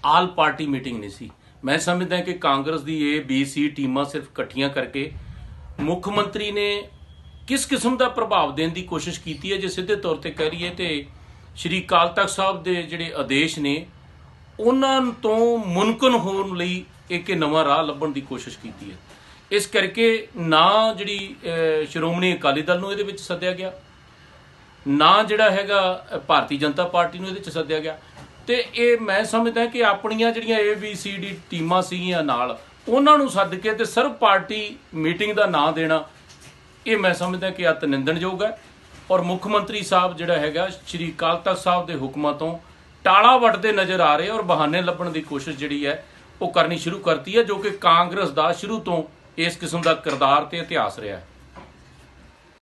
All party meeting ਨਹੀਂ ਸੀ। मैं समझदा कि कांग्रेस की ये BC टीमां सिर्फ इकट्ठियां करके मुख मंत्री ने किस किस्म का प्रभाव देने की कोशिश की है। जे सीधे तौर पर कह रही है तो श्री अकाल तख्त साहब के जिहड़े आदेश ने उन्हां तो मुनकन होने लई एक नवां राह लभण की कोशिश की है। इस करके ना जिहड़ी श्रोमणी अकाली दल नूं इहदे विच सद्दिया गया, ना जिहड़ा हैगा भारतीय जनता पार्टी नूं इहदे विच सद्दिया गया। तो ये मैं समझदा कि अपनियां जिहड़ियां ABCD टीमां सीगियां नाल उन्हां नूं सद के ते सर्व पार्टी मीटिंग का नां देना, ये मैं समझदा कि अत निंदणयोग है। और मुख मंत्री साहब जिहड़ा हैगा श्री अकाल तख्त साहब के हुक्मां तो टाला वटदे नज़र आ रहे और बहाने लभण की कोशिश जिहड़ी है वो करनी शुरू करती है, जो कि कांग्रेस का शुरू तो इस किस्म का किरदार ते इतिहास रहा है।